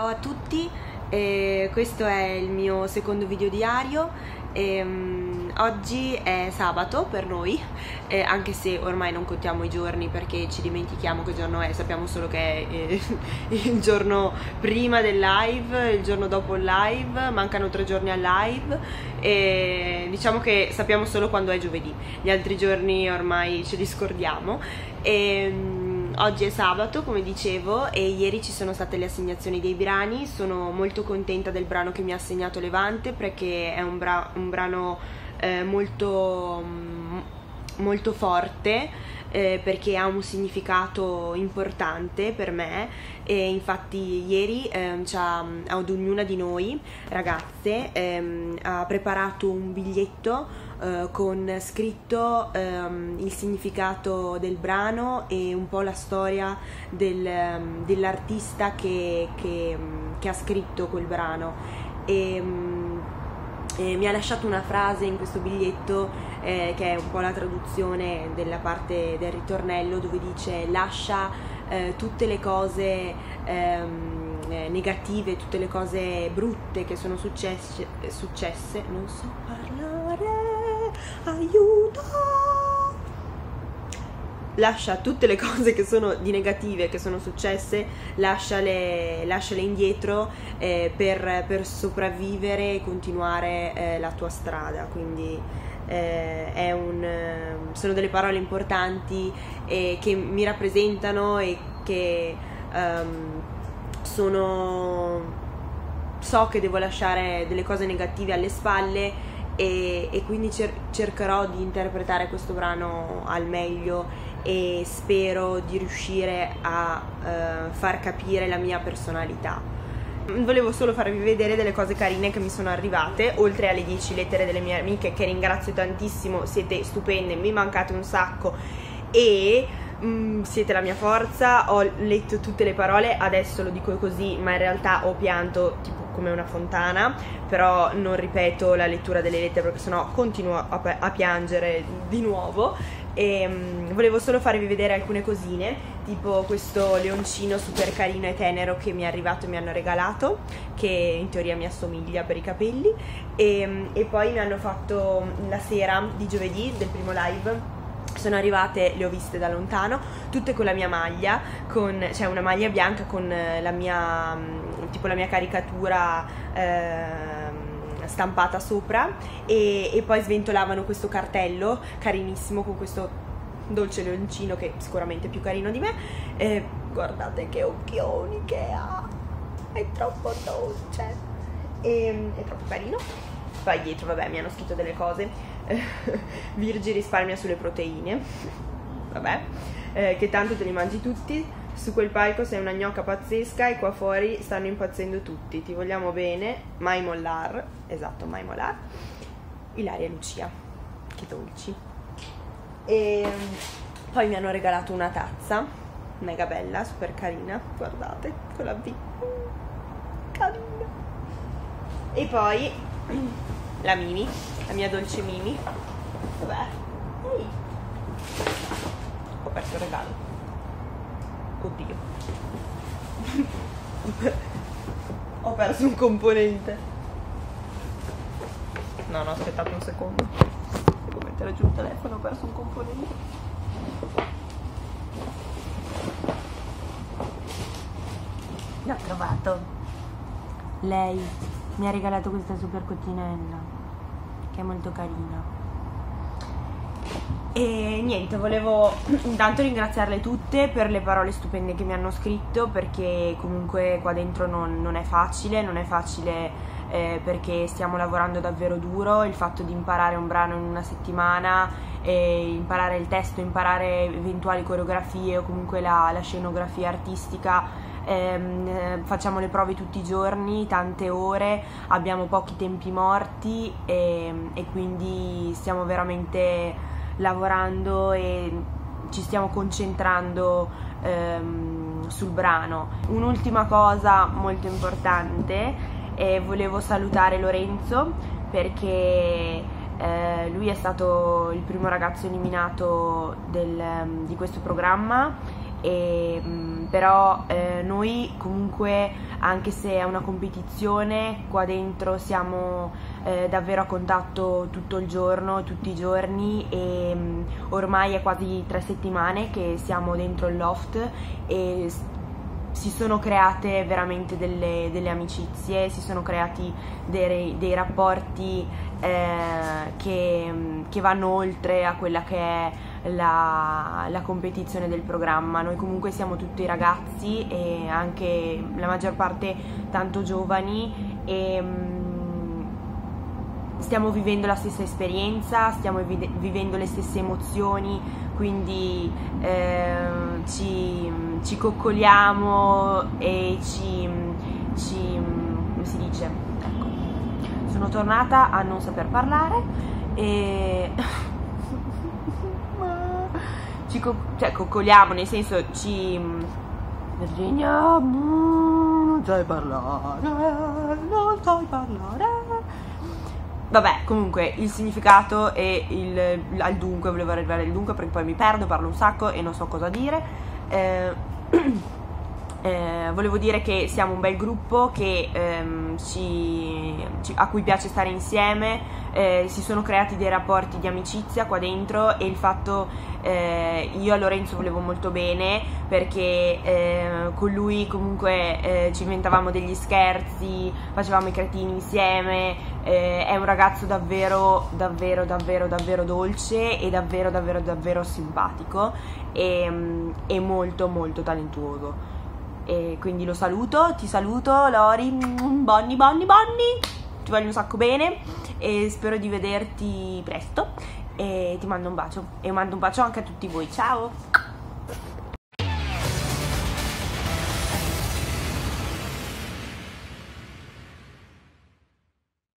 Ciao a tutti, questo è il mio secondo video diario. Oggi è sabato per noi, anche se ormai non contiamo i giorni perché ci dimentichiamo che giorno è, sappiamo solo che è il giorno prima del live, il giorno dopo il live, mancano 3 giorni al live e diciamo che sappiamo solo quando è giovedì, gli altri giorni ormai ce li scordiamo. Oggi è sabato, come dicevo, e ieri ci sono state le assegnazioni dei brani. Sono molto contenta del brano che mi ha assegnato Levante perché è un brano molto forte, perché ha un significato importante per me. E infatti ieri ad ognuna di noi ragazze ha preparato un biglietto con scritto il significato del brano e un po' la storia dell'artista che ha scritto quel brano. E mi ha lasciato una frase in questo biglietto che è un po' la traduzione della parte del ritornello, dove dice: lascia tutte le cose negative, tutte le cose brutte che sono successe, non so parlare, aiuto! Lascia tutte le cose che sono di negative, che sono successe, lasciale indietro per sopravvivere e continuare la tua strada. Quindi sono delle parole importanti che mi rappresentano e che so che devo lasciare delle cose negative alle spalle e quindi cercherò di interpretare questo brano al meglio e spero di riuscire a far capire la mia personalità. Volevo solo farvi vedere delle cose carine che mi sono arrivate, oltre alle 10 lettere delle mie amiche, che ringrazio tantissimo, siete stupende, mi mancate un sacco e siete la mia forza. Ho letto tutte le parole, adesso lo dico così, ma in realtà ho pianto tipo come una fontana, però non ripeto la lettura delle lettere perché sennò continuo a piangere di nuovo. E volevo solo farvi vedere alcune cosine, tipo questo leoncino super carino e tenero che mi è arrivato e mi hanno regalato, che in teoria mi assomiglia per i capelli, e poi mi hanno fatto la sera di giovedì del primo live. Sono arrivate, le ho viste da lontano, tutte con la mia maglia, cioè una maglia bianca con la mia caricatura stampata sopra, e poi sventolavano questo cartello carinissimo con questo dolce leoncino che sicuramente è più carino di me. Guardate che occhioni che ha, è troppo dolce e è troppo carino. Poi dietro, vabbè, mi hanno scritto delle cose. Virgi risparmia sulle proteine, vabbè, che tanto te li mangi tutti, su quel palco sei una gnocca pazzesca e qua fuori stanno impazzendo tutti, ti vogliamo bene, mai mollar. Esatto, mai mollar. Ilaria e Lucia, che dolci. E poi mi hanno regalato una tazza mega bella, super carina, guardate, con la V, carina. E poi la Mimi, la mia dolce Mimi. Vabbè, ehi, ho perso il regalo, oddio. Ho perso un componente. No, aspettate un secondo, devo mettere giù il telefono, ho perso un componente. L'ho trovato. Lei mi ha regalato questa super cottinella che è molto carina. E niente, volevo intanto ringraziarle tutte per le parole stupende che mi hanno scritto, perché comunque qua dentro non è facile, perché stiamo lavorando davvero duro. Il fatto di imparare un brano in una settimana, imparare il testo, imparare eventuali coreografie o comunque la scenografia artistica, facciamo le prove tutti i giorni, tante ore, abbiamo pochi tempi morti e quindi stiamo veramente lavorando e ci stiamo concentrando sul brano. Un'ultima cosa molto importante, volevo salutare Lorenzo perché lui è stato il primo ragazzo eliminato di questo programma e però noi comunque, anche se è una competizione, qua dentro siamo davvero a contatto tutto il giorno, tutti i giorni, e ormai è quasi 3 settimane che siamo dentro il loft e si sono create veramente delle amicizie, si sono creati dei rapporti che vanno oltre a quella che è la competizione del programma. Noi comunque siamo tutti ragazzi e anche la maggior parte tanto giovani, e stiamo vivendo la stessa esperienza, stiamo vivendo le stesse emozioni, quindi ci coccoliamo e come si dice? Ecco, sono tornata a non saper parlare e cioè coccoliamo, nel senso Virginia, non sai parlare, non sai parlare. Vabbè, comunque il significato e al dunque, volevo arrivare al dunque perché poi mi perdo, parlo un sacco e non so cosa dire. Volevo dire che siamo un bel gruppo che a cui piace stare insieme, si sono creati dei rapporti di amicizia qua dentro, e il fatto, io a Lorenzo volevo molto bene perché con lui comunque ci inventavamo degli scherzi, facevamo i cretini insieme, è un ragazzo davvero dolce e davvero simpatico, e molto molto talentuoso. E quindi lo saluto, ti saluto Lori, Bonnie, ti voglio un sacco bene e spero di vederti presto, e ti mando un bacio, e mando un bacio anche a tutti voi, ciao!